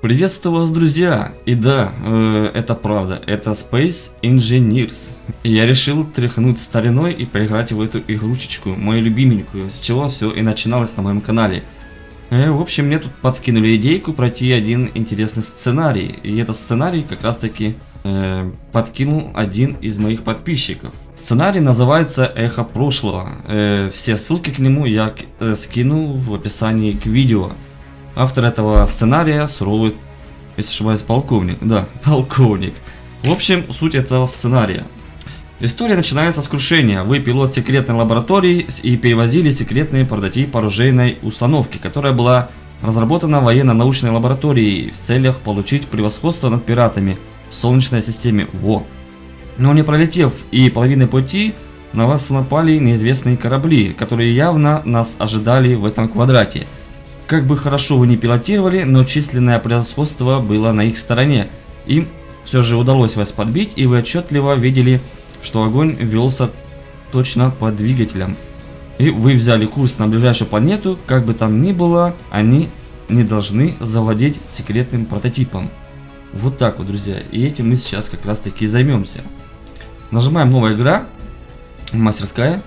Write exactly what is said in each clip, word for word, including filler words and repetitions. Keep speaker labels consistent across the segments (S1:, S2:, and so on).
S1: Приветствую вас, друзья! И да, э, это правда, это Space Engineers. И я решил тряхнуть стариной и поиграть в эту игрушечку, мою любименькую, с чего все и начиналось на моем канале. Э, в общем, мне тут подкинули идейку пройти один интересный сценарий. И этот сценарий как раз таки э, подкинул один из моих подписчиков. Сценарий называется «Эхо прошлого». Э, все ссылки к нему я э, скину в описании к видео. Автор этого сценария суровый, если ошибаюсь, полковник. Да, полковник. В общем, суть этого сценария. История начинается с крушения. Вы пилот секретной лаборатории и перевозили секретный прототип оружейной установки, которая была разработана военно-научной лабораторией в целях получить превосходство над пиратами в Солнечной системе Во. Но не пролетев и половины пути, на вас напали неизвестные корабли, которые явно нас ожидали в этом квадрате. Как бы хорошо вы не пилотировали, но численное превосходство было на их стороне. Им все же удалось вас подбить, и вы отчетливо видели, что огонь велся точно по двигателям. И вы взяли курс на ближайшую планету. Как бы там ни было, они не должны завладеть секретным прототипом. Вот так вот, друзья. И этим мы сейчас как раз таки займемся. Нажимаем «Новая игра». Мастерская.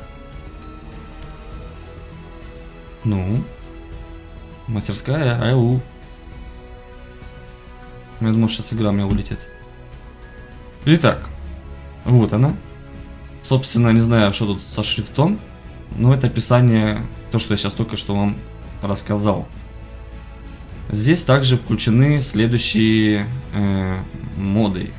S1: Ну... Мастерская, ау. Я думал, сейчас игра у меня улетит. Итак, вот она. Собственно, не знаю, что тут со шрифтом, но это описание, то, что я сейчас только что вам рассказал. Здесь также включены следующие э, моды.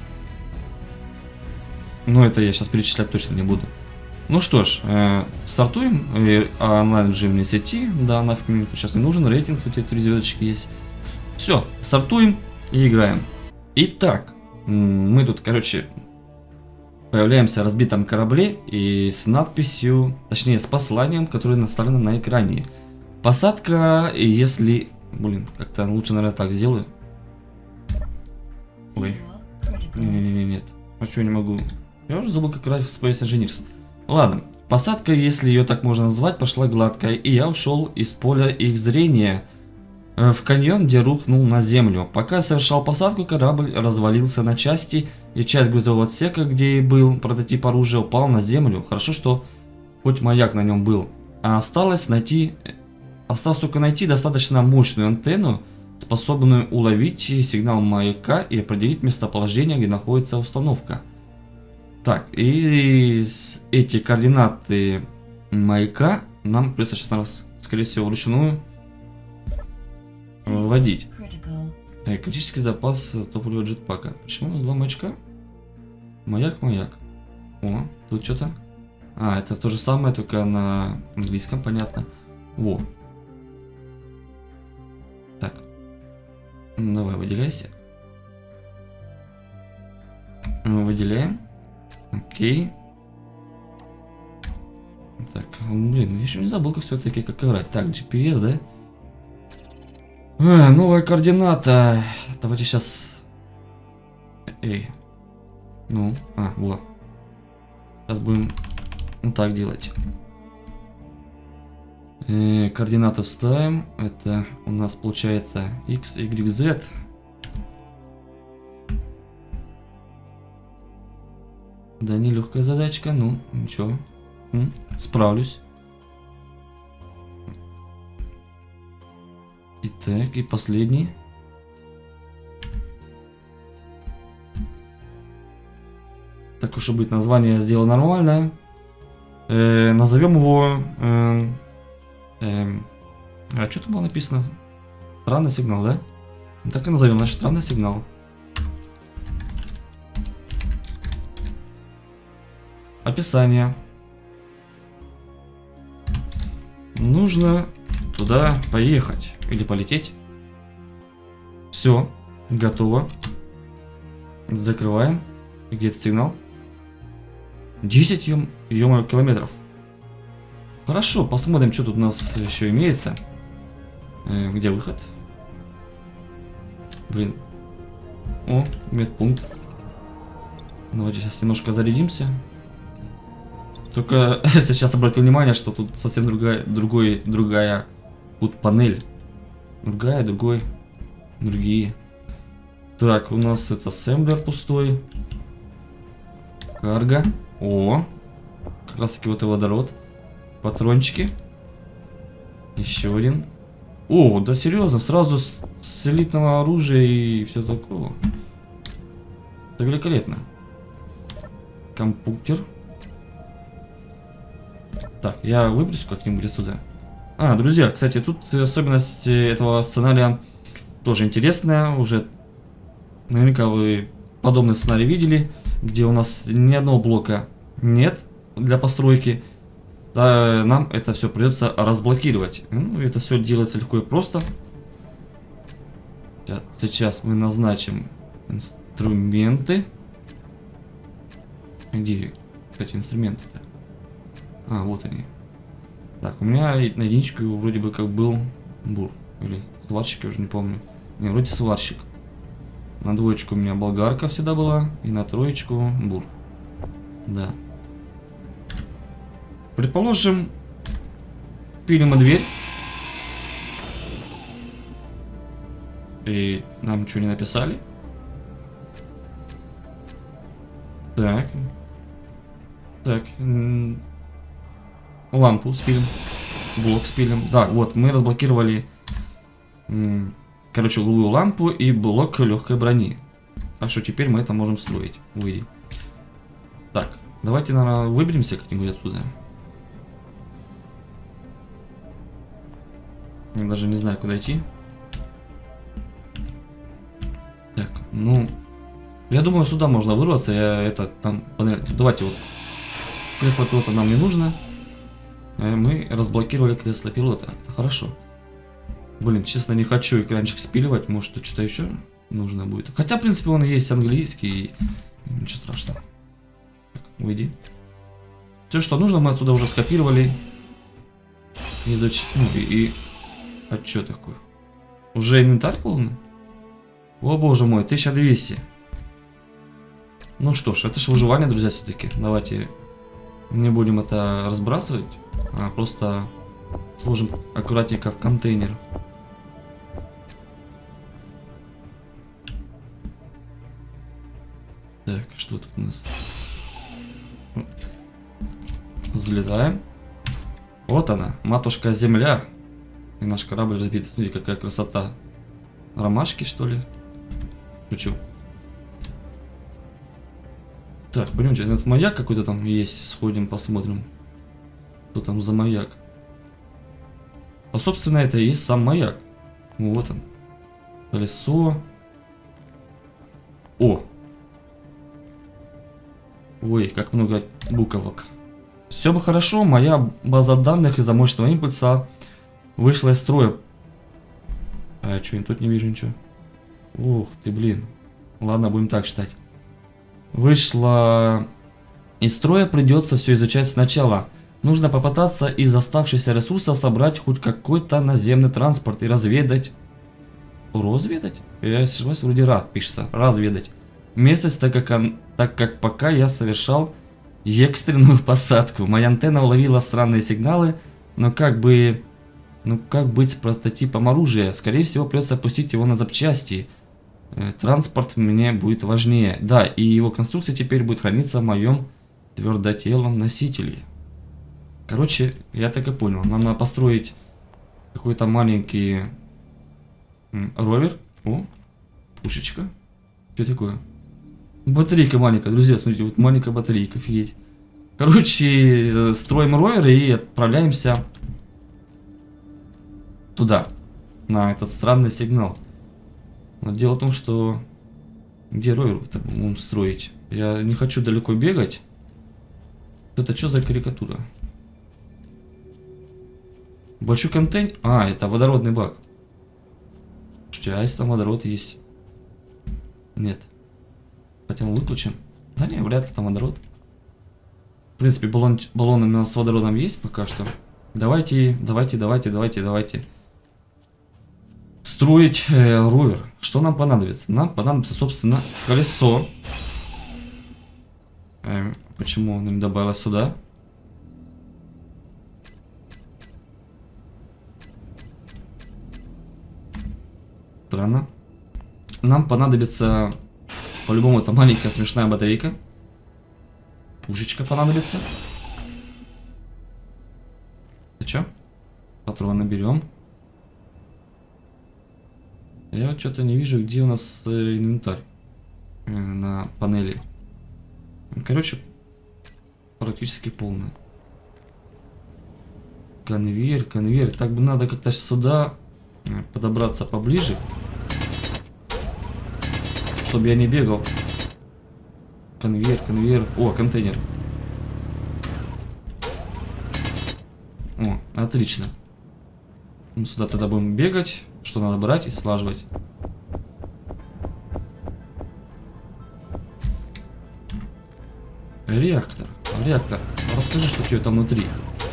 S1: Но это я сейчас перечислять точно не буду. Ну что ж, э, стартуем. Э, онлайн-режим не сети. Да, нафиг мне сейчас не нужен. Рейтинг, кстати, три звездочки есть. Все, стартуем и играем. Итак, мы тут, короче, появляемся в разбитом корабле и с надписью, точнее с посланием, которое наставлено на экране. Посадка, если... Блин, как-то лучше, наверное, так сделаю. Ой. Не-не-не, нет. А что, не могу? Я уже забыл, как играть в Space Engineers. Ладно, посадка, если ее так можно назвать, пошла гладкая, и я ушел из поля их зрения э, в каньон, где рухнул на землю. Пока я совершал посадку, корабль развалился на части, и часть грузового отсека, где и был прототип оружия, упал на землю. Хорошо, что хоть маяк на нем был. А осталось найти, осталось только найти достаточно мощную антенну, способную уловить сигнал маяка и определить местоположение, где находится установка. Так, и эти координаты маяка нам придется сейчас, наверное, скорее всего, вручную вводить. Критический запас топлива джетпака. Почему у нас два маячка? Маяк, маяк. О, тут что-то. А, это то же самое, только на английском, понятно. Во. Так. Давай, выделяйся. Выделяем. Окей. Так, блин, еще не забыл, как все-таки как играть. Так, джи пи эс, да? А, новая координата. Давайте сейчас. Эй. Ну, а, вот. Сейчас будем вот так делать. Э, координаты вставим. Это у нас получается X, Y, Z. Да, нелегкая задачка, ну, ничего, М, справлюсь. Итак, и последний. Так уж и быть, название я сделал нормальное. Э, назовем его... Э, э, а что там было написано? Странный сигнал, да? Так и назовем, значит, странный сигнал. Описание. Нужно туда поехать или полететь. Все, готово. Закрываем. Где этот сигнал? десять, ё-моё, километров. Хорошо, посмотрим, что тут у нас еще имеется. Э, где выход? Блин. О, медпункт. Давайте сейчас немножко зарядимся. Только сейчас обратил внимание, что тут совсем другая, другой, другая тут панель. Другая, другой, другие. Так, у нас это ассемблер пустой. Карго. О, как раз таки вот и водород. Патрончики. Еще один. О, да серьезно, сразу с, с элитного оружия и все такое. Это великолепно. Компьютер. Так, я выберусь как-нибудь отсюда. А, друзья, кстати, тут особенность этого сценария тоже интересная. Уже наверняка вы подобный сценарий видели, где у нас ни одного блока нет для постройки. Да, нам это все придется разблокировать. Ну, это все делается легко и просто. Сейчас мы назначим инструменты. Где, кстати, инструменты-то? А, вот они. Так, у меня на единичку вроде бы как был бур. Или сварщик, я уже не помню. Не, вроде сварщик. На двоечку у меня болгарка всегда была. И на троечку бур. Да. Предположим, пилим дверь. И нам ничего не написали. Так. Так. Лампу спилим. Блок спилим. Да, вот, мы разблокировали, короче, угловую лампу и блок легкой брони. Так что теперь мы это можем строить. Выйди. Так, давайте, наверное, выберемся как-нибудь отсюда. Я даже не знаю, куда идти. Так, ну... Я думаю, сюда можно вырваться. Я это там... Давайте вот... Кресло пилота нам не нужно. Мы разблокировали кресло пилота. Это хорошо. Блин, честно, не хочу экранчик спиливать. Может, тут что-то еще нужно будет. Хотя, в принципе, он и есть английский. И... Ничего страшного. Так, уйди. Все, что нужно, мы отсюда уже скопировали. Изучить. Ну, и... и... А что такое? Уже инвентарь полный? О боже мой, тысяча двести. Ну что ж, это же выживание, друзья, все-таки. Давайте не будем это разбрасывать, а просто сложим аккуратненько в контейнер. Так, что тут у нас? Взлетаем. Вот она, матушка Земля. И наш корабль разбит. Смотрите, какая красота. Ромашки, что ли? Шучу. Так, пойдемте, этот маяк какой-то там есть. Сходим, посмотрим. Что там за маяк? А, собственно, это и есть сам маяк. Вот он. Колесо. О! Ой, как много буквок. Все бы хорошо, моя база данных из-за мощного импульса вышла из строя. А, что, я тут не вижу ничего. Ух ты, блин. Ладно, будем так считать. Вышла из строя, придется все изучать сначала. Нужно попытаться из оставшихся ресурсов собрать хоть какой-то наземный транспорт и разведать. Разведать? Я сейчас вроде рад пишется. Разведать. Местность, так как, он, так как пока я совершал экстренную посадку. Моя антенна уловила странные сигналы, но как бы... Ну как быть с прототипом оружия? Скорее всего придется опустить его на запчасти. Транспорт мне будет важнее. Да, и его конструкция теперь будет храниться в моем твердотелом носителе. Короче, я так и понял. Нам надо построить какой-то маленький ровер. О, пушечка. Что такое? Батарейка маленькая, друзья. Смотрите, вот маленькая батарейка, офигеть. Короче, строим ровер и отправляемся туда, на этот странный сигнал. Но дело в том, что... Где ровер-то будем строить? Я не хочу далеко бегать. Это что за карикатура? Большой контейнер? А, это водородный бак. Слушайте, а если там водород есть? Нет. Хотя мы выключим. Да не, вряд ли там водород. В принципе, баллон, баллон у нас с водородом есть пока что. Давайте, давайте, давайте, давайте, давайте. Строить э, ровер. Что нам понадобится? Нам понадобится, собственно, колесо. Э, почему он им добавил сюда? Странно. Нам понадобится, по-любому, это маленькая смешная батарейка. Пушечка понадобится. Ты чё? Патроны берем. Я вот что-то не вижу, где у нас э, инвентарь э, на панели. Короче, практически полная. Конвейер, конвейер. Так бы надо как-то сюда подобраться поближе, чтобы я не бегал. Конвейер, конвейер. О, контейнер. О, отлично. Мы сюда тогда будем бегать. Что надо брать и слаживать. Реактор. Реактор. Расскажи, что у тебя там внутри.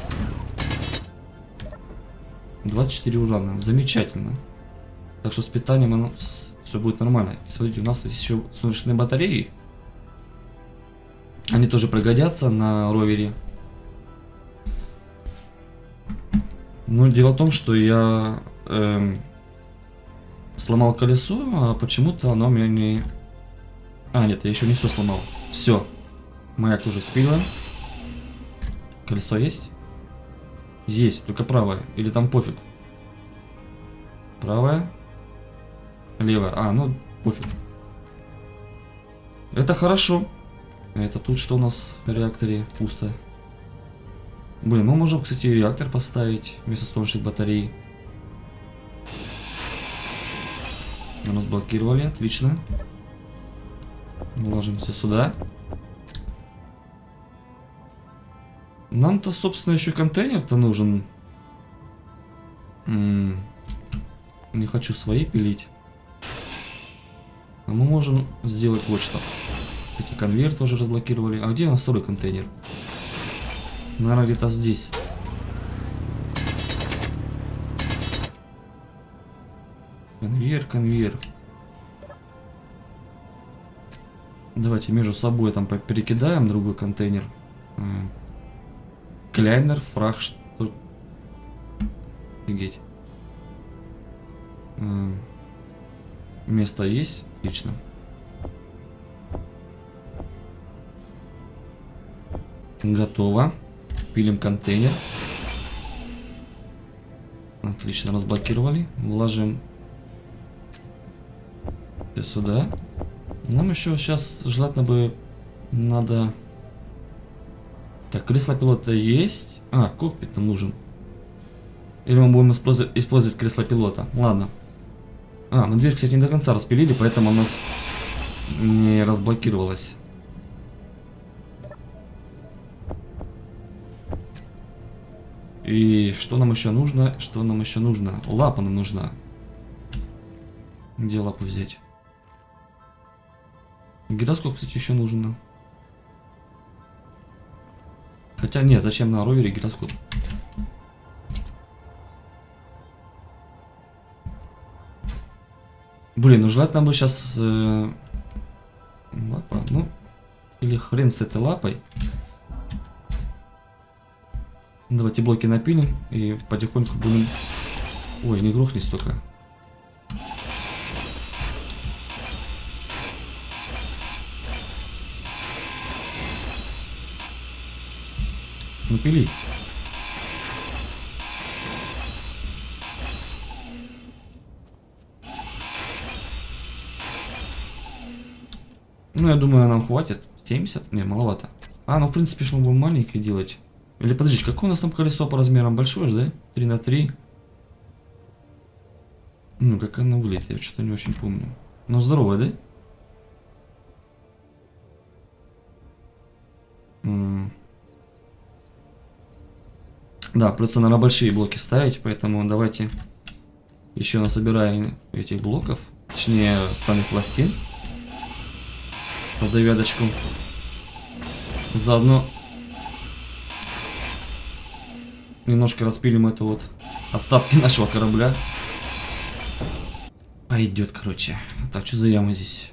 S1: двадцать четыре урана. Замечательно. Так что с питанием оно все будет нормально. И смотрите, у нас есть еще солнечные батареи. Они тоже пригодятся на ровере. Но дело в том, что я эм, сломал колесо, а почему-то оно у меня не... А, нет, я еще не все сломал. Все. Маяк уже спилен. Колесо есть? Есть, только правое. Или там пофиг? Правое. Левое. А, ну пофиг. Это хорошо. Это тут что у нас в реакторе? Пусто. Блин, мы можем, кстати, реактор поставить вместо солнечных батарей. Нас блокировали, отлично. Вложим все сюда. Нам-то, собственно, еще контейнер-то нужен. М-м- не хочу свои пилить. А мы можем сделать вот что. Эти конвейер тоже разблокировали. А где у нас второй контейнер? Наверное, где-то здесь. Конвейер, конвейер. Давайте между собой там перекидаем другой контейнер. Кляйнер, фраг, что... Офигеть. Место есть? Отлично. Готово. Пилим контейнер. Отлично, разблокировали. Вложим все сюда. Нам еще сейчас желательно бы надо... Так, кресло пилота есть. А, кокпит нам нужен. Или мы будем использовать, использовать кресло пилота. Ладно. А, мы дверь, кстати, не до конца распилили, поэтому она у нас не разблокировалась. И что нам еще нужно? Что нам еще нужно? Лапа нам нужна. Где лапу взять? Гироскоп, кстати, еще нужен. Хотя нет, зачем на ровере гироскоп? Блин, ну желательно бы сейчас э, лапа, ну или хрен с этой лапой. Давайте блоки напилим и потихоньку будем... Ой, не грохнись только. Ну пили. Ну, я думаю, нам хватит. семьдесят? Не, маловато. А, ну, в принципе, что мы будем маленькие делать. Или, подождите, какое у нас там колесо по размерам? Большое же, да? три на три. Ну, как оно выглядит, я что-то не очень помню. Но здоровое, да? М-м. Да, придется, наверное, большие блоки ставить, поэтому давайте еще насобираем этих блоков. Точнее, стальных пластин. Под завязочку. Заодно немножко распилим это вот остатки нашего корабля. Пойдет, короче. Так, что за яма здесь?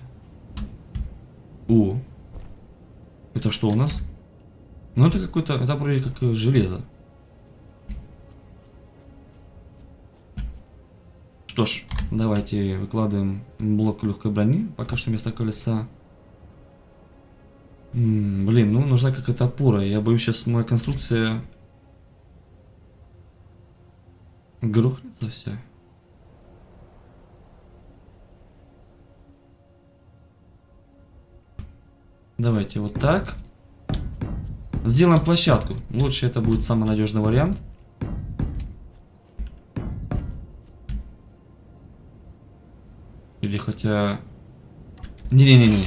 S1: О, это что у нас? Ну, это какой-то, это вроде как железо. Что ж, давайте выкладываем блок легкой брони. Пока что вместо колеса. М-м, блин, ну нужна какая-то опора. Я боюсь, сейчас моя конструкция грохнется все. Давайте вот так. Сделаем площадку. Лучше это будет самый надежный вариант. Или хотя... Не-не-не-не.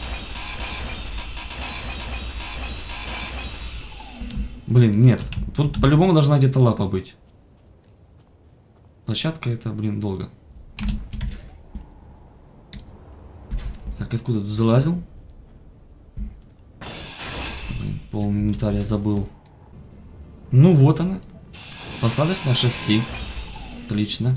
S1: Блин, нет. Тут по-любому должна где-то лапа быть. Площадка это, блин, долго. Так, откуда тут залазил? Блин, полный инвентарь я забыл. Ну вот она. Посадочное шасси. Отлично.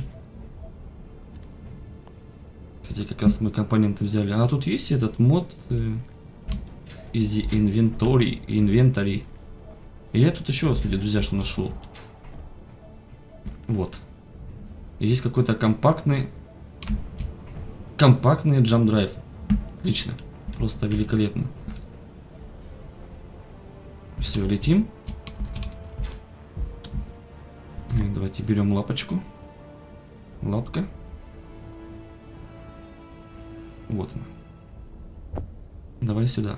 S1: Кстати, как раз мы компоненты взяли. А тут есть этот мод э, Easy Inventory. Inventory. И я тут еще, кстати, друзья, что нашел. Вот. Есть какой-то компактный компактный jump drive. Отлично. Просто великолепно. Все, летим. Ну, давайте берем лапочку. Лапка. Вот она. Давай сюда.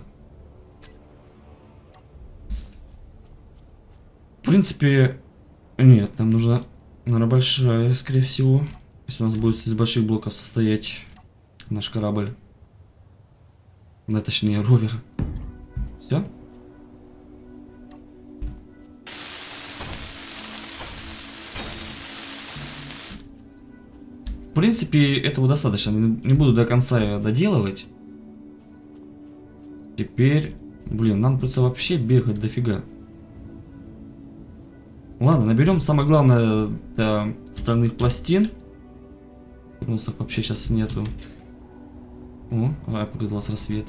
S1: В принципе, нет, нам нужно, наверное, большая, скорее всего, если у нас будет из больших блоков состоять наш корабль. Да, точнее, ровер. Все? В принципе, этого достаточно. Не буду до конца ее доделывать. Теперь, блин, нам придется вообще бегать дофига. Ладно, наберем. Самое главное, это стальных пластин. Носов вообще сейчас нету. О, а, показался рассвет.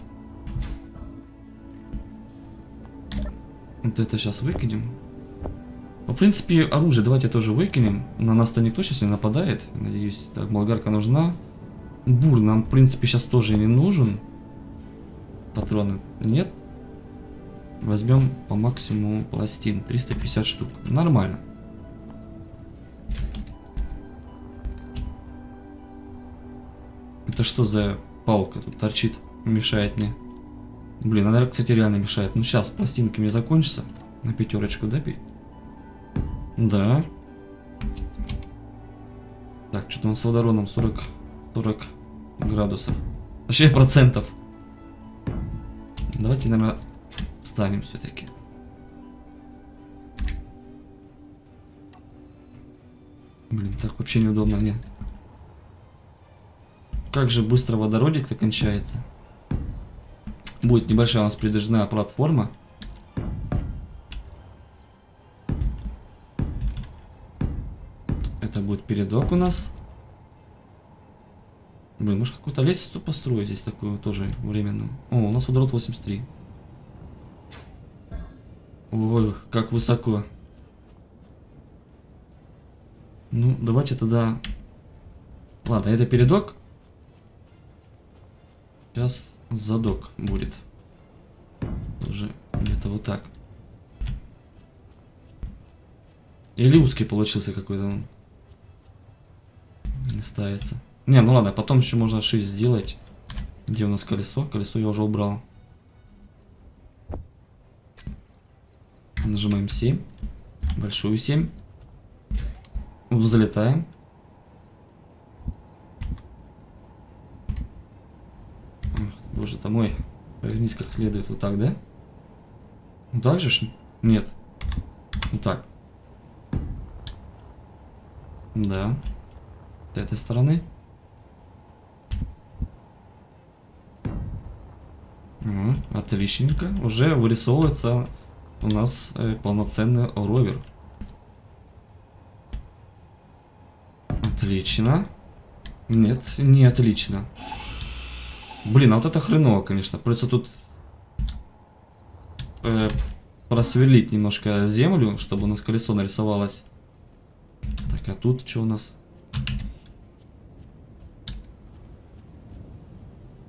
S1: Вот это сейчас выкинем. В принципе, оружие давайте тоже выкинем. На нас-то никто сейчас не нападает. Надеюсь. Так, болгарка нужна. Бур нам, в принципе, сейчас тоже не нужен. Патроны нет. Возьмем по максимуму пластин. триста пятьдесят штук. Нормально. Это что за палка тут торчит? Мешает мне. Блин, она, кстати, реально мешает. Ну, сейчас пластинки мне закончатся. На пятерочку, да, пить? Да. Так, что-то у нас с водородом сорок, сорок градусов. Точнее, процентов. Давайте, наверное, станем все-таки. Блин, так вообще неудобно мне. Как же быстро водородик-то кончается. Будет небольшая у нас придвижная платформа. Это будет передок у нас. Блин, может какую-то лестницу построить здесь такую тоже временную. О, у нас водород восемьдесят три. Ой, как высоко. Ну, давайте тогда... Ладно, это передок. Сейчас задок будет. Уже где-то вот так. Или узкий получился какой-то он. Не ставится. Не, ну ладно, потом еще можно шире сделать. Где у нас колесо? Колесо я уже убрал. Нажимаем семь. Большую семь. Залетаем. Ах, боже ты мой. Повернись как следует. Вот так, да? Вот так же? Нет. Вот так. Да. С этой стороны. Угу, отличненько. Уже вырисовывается у нас э, полноценный ровер. Отлично. Нет, не отлично. Блин, а вот это хреново, конечно. Придется тут э, просверлить немножко землю, чтобы у нас колесо нарисовалось. Так, а тут что у нас?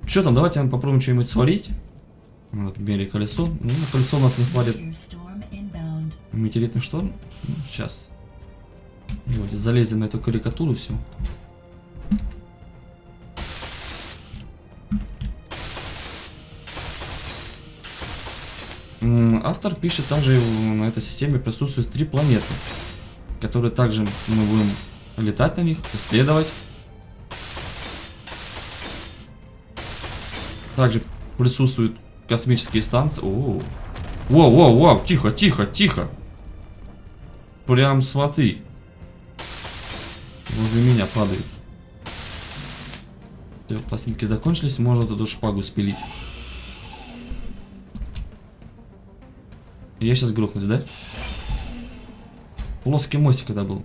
S1: Что там, давайте попробуем что-нибудь сварить. Например, колесо. Ну, колесо у нас не хватит. Метеоритный шторм. Ну, сейчас. Давайте залезем на эту карикатуру все. Автор пишет, также на этой системе присутствуют три планеты, которые также мы будем летать на них, исследовать. Также присутствуют космические станции. О, воу, воу, воу, тихо, тихо, тихо. Прям смотри. Возле меня падает. Все, пластинки закончились, можно вот эту шпагу спилить. Я сейчас грохнусь, да? Плоский мостик когда был.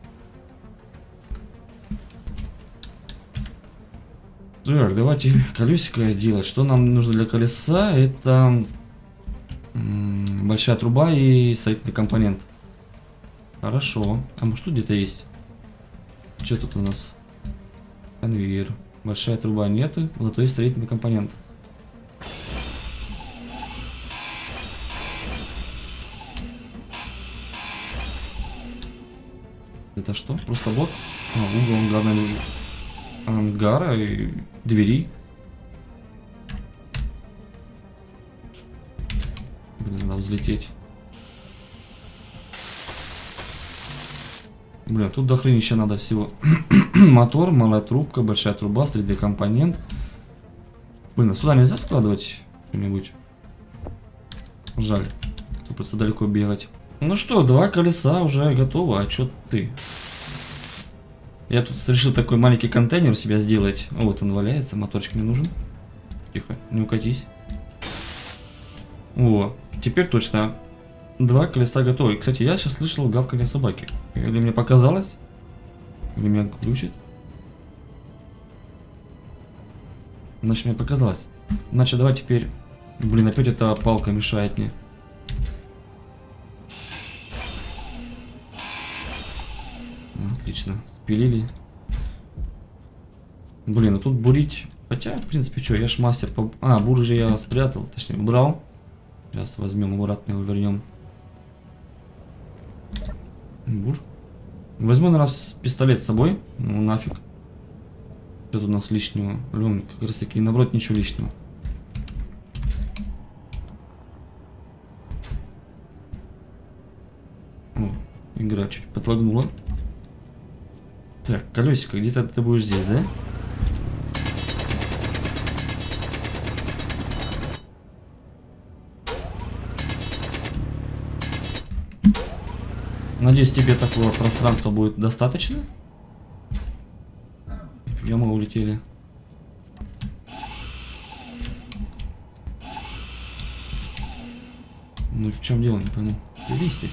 S1: Так, давайте колесико делать. Что нам нужно для колеса? Это большая труба и строительный компонент. Хорошо. А может тут где-то есть? Что тут у нас? Конвейер. Большая труба нету, зато есть строительный компонент. Это что? Просто блок? А, угол ангарной... ангара и двери. Блин, надо взлететь. Блин, тут до хренища надо всего. Мотор, малая трубка, большая труба, средний компонент. Блин, а сюда нельзя складывать что-нибудь? Жаль. Тут просто далеко бегать. Ну что, два колеса уже готово, а чё ты? Я тут решил такой маленький контейнер у себя сделать. О, вот он валяется, моторчик мне нужен. Тихо, не укатись. О, теперь точно. Два колеса готовы. Кстати, я сейчас слышал гавканье собаки. Или мне показалось? Или меня глючит? Значит, мне показалось. Значит, давай теперь... Блин, опять эта палка мешает мне. Отлично, спилили. Блин, а тут бурить. Хотя, в принципе, что, я ж мастер по... А, бур же я спрятал, точнее, убрал. Сейчас возьмем обратно его, вернем. Бур. Возьму, наверное, пистолет с собой. Ну, нафиг. Что тут у нас лишнего? Блин, как раз таки, наоборот, ничего лишнего. О, игра чуть подлагнула. Так, колесико, где-то ты будешь здесь, да? Надеюсь, тебе такого пространства будет достаточно. Нифига, мы улетели. Ну в чем дело, не пойму. Листы.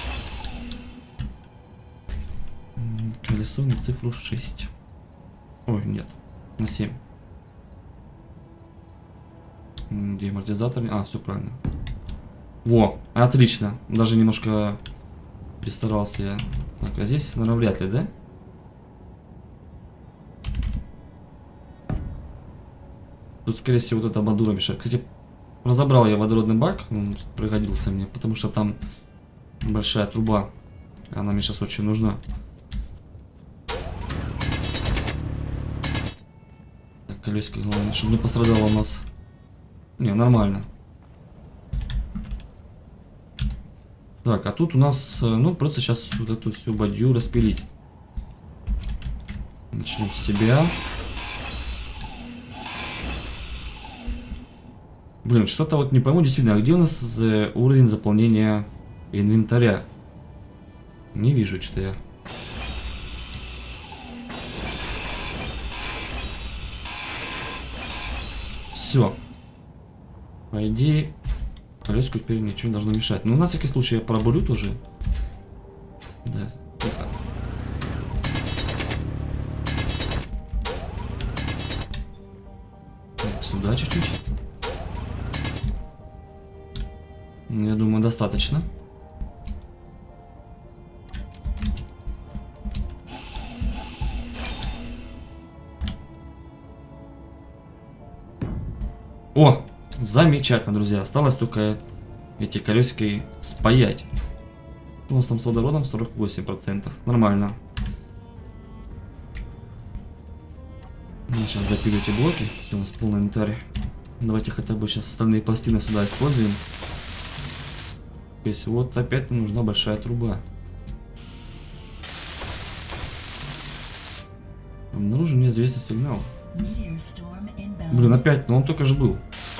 S1: Колесо на цифру шесть. Ой, нет. На семь. Где амортизатор? А, все правильно. Во, отлично. Даже немножко перестарался я. Так, а здесь, наверное, вряд ли, да? Тут, скорее всего, вот эта бандура мешает. Кстати, разобрал я водородный бак. Он пригодился мне, потому что там большая труба. Она мне сейчас очень нужна. Так, колесико, главное, чтобы не пострадало у нас. Не, нормально. Так, а тут у нас, ну, просто сейчас вот эту всю бадью распилить. Начнем с себя. Блин, что-то вот не пойму, действительно, а где у нас уровень заполнения инвентаря? Не вижу, что я. Все. По идее, колесику теперь ничего не должно мешать. Ну, на всякий случай я пробурю тоже. Да, тихо. Так, сюда чуть-чуть. Я думаю, достаточно. О, замечательно, друзья. Осталось только эти колесики спаять. У нас там с водородом сорок восемь процентов. Нормально. Сейчас допилю эти блоки. Все, у нас полный инвентарь. Давайте хотя бы сейчас остальные пластины сюда используем. То есть вот опять нужна большая труба. Обнаружен неизвестный сигнал. Блин, опять, но он только же был.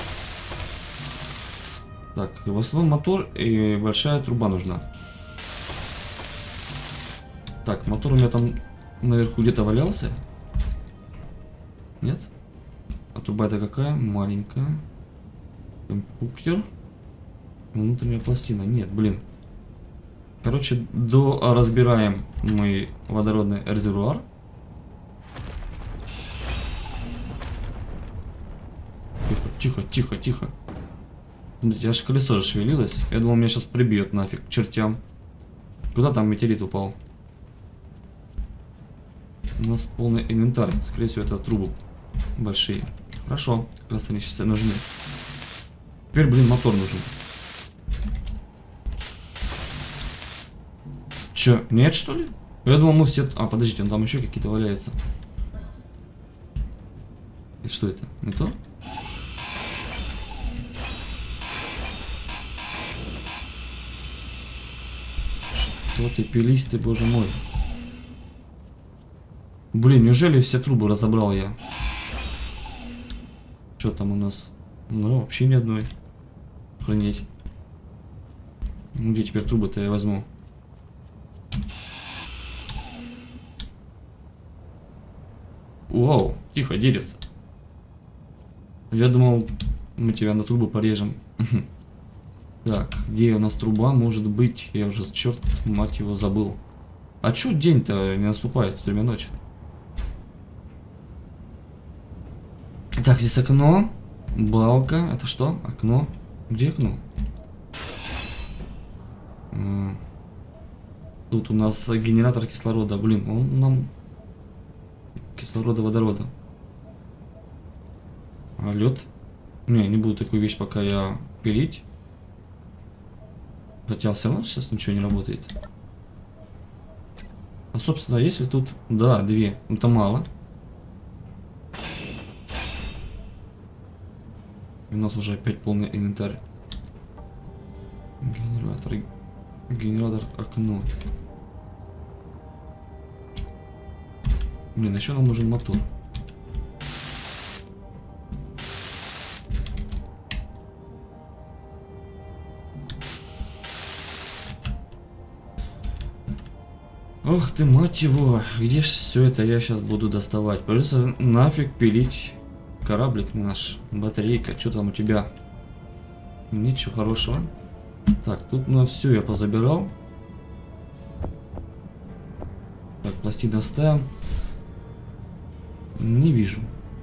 S1: Так, в основном мотор и большая труба нужна. Так, мотор у меня там наверху где-то валялся. Нет? А труба это какая? Маленькая. Компьютер. Внутренняя пластина. Нет, блин. Короче, до разбираем мой водородный резервуар. Тихо, тихо, тихо. Смотрите, аж колесо же шевелилось. Я думал, меня сейчас прибьет нафиг к чертям. Куда там метеорит упал? У нас полный инвентарь. Скорее всего, это трубы большие. Хорошо, как раз они сейчас нужны. Теперь, блин, мотор нужен. Че, нет, что ли? Я думал, мы все... А, подождите, он там еще какие-то валяются. И что это? Не то? Что ты, пились ты, боже мой. Блин, неужели все трубы разобрал я? Что там у нас? Ну, вообще ни одной. Охренеть. Ну, где теперь трубы-то я возьму? Вау, тихо, дерется. Я думал, мы тебя на трубу порежем. Так, где у нас труба может быть? Я уже, черт, мать его, забыл. А чё день-то не наступает, все время ночь? Так, здесь окно. Балка. Это что? Окно. Где окно? Тут у нас генератор кислорода. Блин, он нам... Кислорода, водорода. А лед? Не, не буду такую вещь пока я пилить. Хотя все равно сейчас ничего не работает. А собственно, если тут... Да, две. Это мало. У нас уже опять полный инвентарь. Генератор. Генератор, окно. Блин, еще нам нужен мотор. Ох ты, мать его, где ж все это я сейчас буду доставать? Придется нафиг пилить кораблик наш, батарейка, что там у тебя? Ничего хорошего. Так, тут ну все я позабирал. Так, пластины оставим. Не вижу.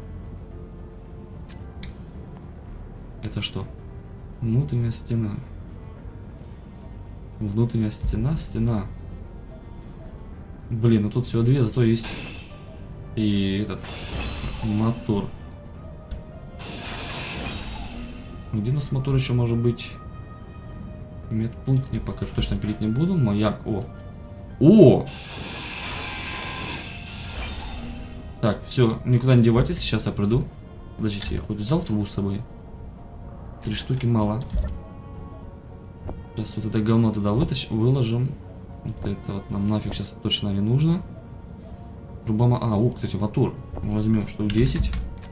S1: Это что? Внутренняя стена. Внутренняя стена, стена. Блин, ну тут всего две, зато есть и этот мотор. Где у нас мотор еще может быть? Медпункт не пока точно пилить не буду. Маяк. О! О! Так, все, никуда не девайтесь, сейчас я приду. Подождите, я хоть взял трубу с собой? Три штуки мало. Сейчас вот это говно туда вытащим, выложим. Вот это вот нам нафиг сейчас точно не нужно. Труба... А, о, кстати, мотор. Возьмем штук десять.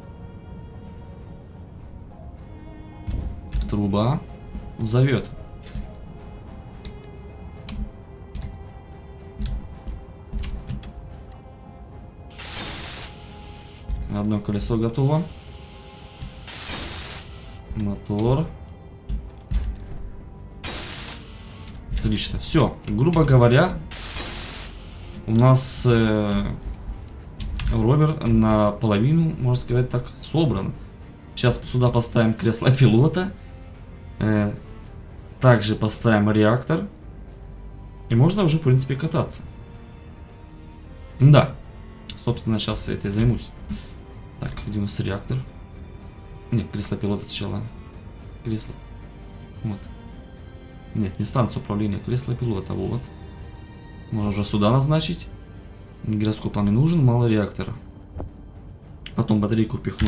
S1: Труба зовет. Одно колесо готово. Мотор. Отлично. Все. Грубо говоря, у нас э, ровер наполовину, можно сказать так, собран. Сейчас сюда поставим кресло пилота. Э, также поставим реактор. И можно уже, в принципе, кататься. Да. Собственно, сейчас я этой займусь. Так, где у нас реактор? Нет, кресло пилота сначала. Кресло. Вот. Нет, не станция управления, кресло пилота, вот. Можно уже сюда назначить. Гироскоп нам не нужен, мало реактора. Потом батарейку впихну.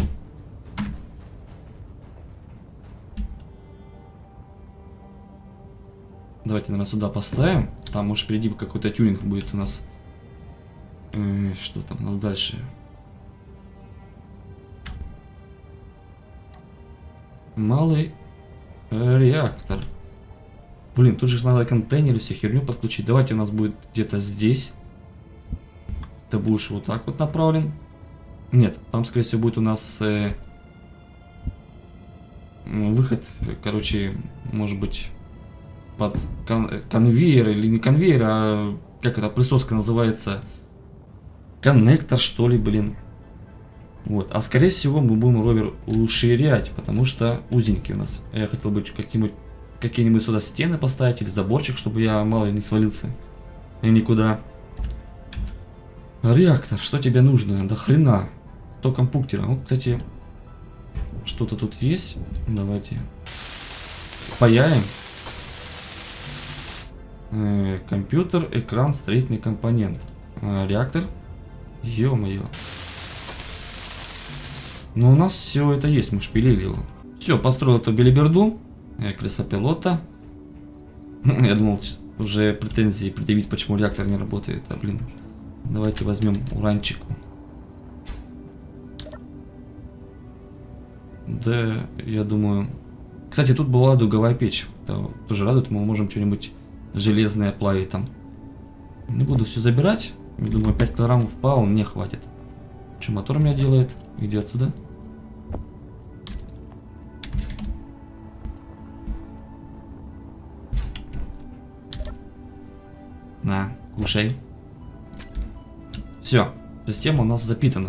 S1: Давайте, наверное, сюда поставим. Там, может, впереди какой-то тюнинг будет у нас. Э, что там у нас дальше? Малый э, реактор. Блин, тут же надо контейнеры, все херню подключить. Давайте у нас будет где-то здесь. Ты будешь вот так вот направлен. Нет, там, скорее всего, будет у нас э, выход, короче, может быть, под кон конвейер или не конвейер, а как это присоска называется, коннектор, что ли, блин. Вот, а скорее всего мы будем ровер уширять, потому что узенький у нас. Я хотел бы какие-нибудь какие-нибудь сюда стены поставить или заборчик, чтобы я мало не свалился и никуда. Реактор, что тебе нужно? Да хрена. То компьютера. Ну, кстати, что-то тут есть. Давайте спаяем. Э, компьютер, экран, строительный компонент. Э, реактор. Ё-моё. Но у нас все это есть, мы шпилили его. Все, построил эту белиберду. Э, крысопилота. Я думал, уже претензии предъявить, почему реактор не работает. А, блин. Давайте возьмем уранчик. Да, я думаю... Кстати, тут была дуговая печь. Это тоже радует, мы можем что-нибудь железное плавить там. Не буду все забирать. Я думаю, пять килограммов вполне хватит. Что мотор у меня делает? Иди отсюда. На, кушай. Все, система у нас запитана.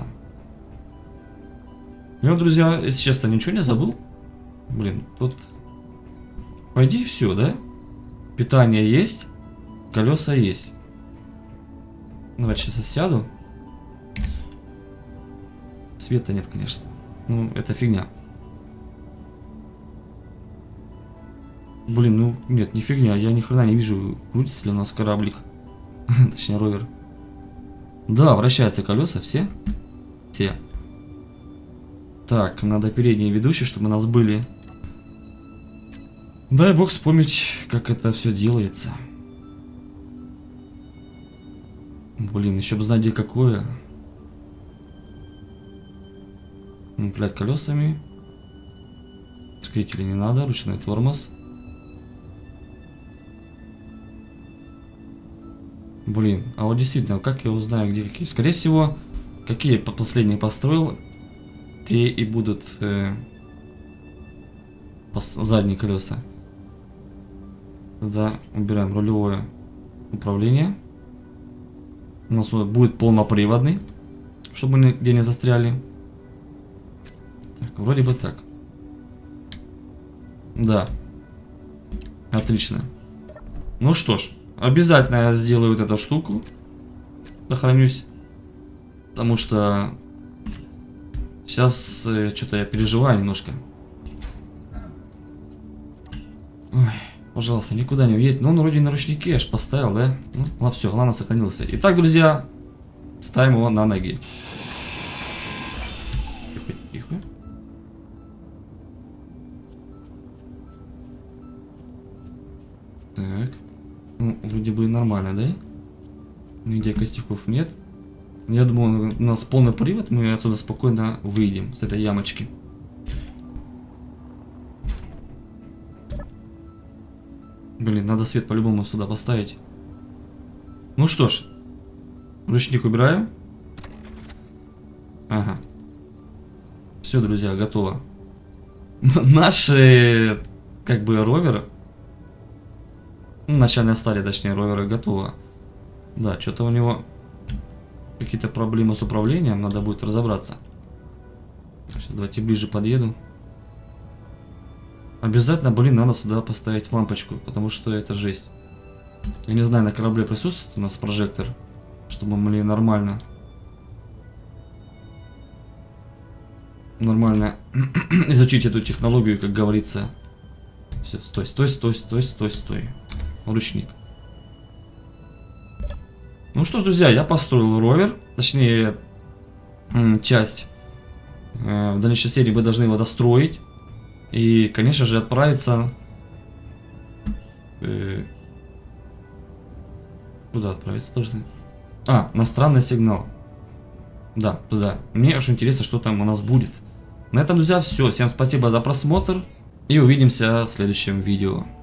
S1: Ну, друзья, если честно, ничего не забыл. Блин, тут... По идее, все, да? Питание есть, колеса есть. Давайте сейчас я сяду. Света нет, конечно. Ну, это фигня. Блин, ну, нет, не фигня. Я ни хрена не вижу, крутится ли у нас кораблик. Точнее, ровер. Да, вращаются колеса, все. Все. Так, надо передние ведущие, чтобы у нас были. Дай бог вспомнить, как это все делается. Блин, еще бы знать, где какое. Управлять колесами. Скрипители не надо, ручной тормоз. Блин, а вот действительно, как я узнаю, где какие? Скорее всего, какие последние построил, те и будут э, задние колеса. Тогда убираем рулевое управление. У нас будет полноприводный, чтобы мы нигде не застряли. Так, вроде бы так. Да. Отлично. Ну что ж, обязательно я сделаю вот эту штуку. Сохранюсь. Потому что сейчас э, что-то я переживаю немножко. Ой, пожалуйста, никуда не уедет. Но он вроде на ручнике аж поставил, да? Ну, ладно, все, ладно, сохранился. Итак, друзья, ставим его на ноги. Тихо, тихо. Так. Ну, вроде бы нормально, да? Нигде костяков нет. Я думаю, у нас полный привод, мы отсюда спокойно выйдем с этой ямочки. Блин, надо свет по-любому сюда поставить. Ну что ж, ручник убираю. Ага. Все, друзья, готово. Наши, как бы, роверы, начальная стадия, точнее, ровера готова. Да, что-то у него какие-то проблемы с управлением, надо будет разобраться. Сейчас давайте ближе подъеду. Обязательно, блин, надо сюда поставить лампочку, потому что это жесть. Я не знаю, на корабле присутствует у нас прожектор, чтобы мы могли нормально. нормально изучить эту технологию, как говорится. Все, стой, стой, стой, стой, стой, стой. Ручник. Ну что ж, друзья, я построил ровер, точнее, часть. В дальнейшей серии вы должны его достроить. И, конечно же, отправиться... Э, куда отправиться должны? А, на странный сигнал. Да, туда. Мне очень интересно, что там у нас будет. На этом, друзья, все. Всем спасибо за просмотр. И увидимся в следующем видео.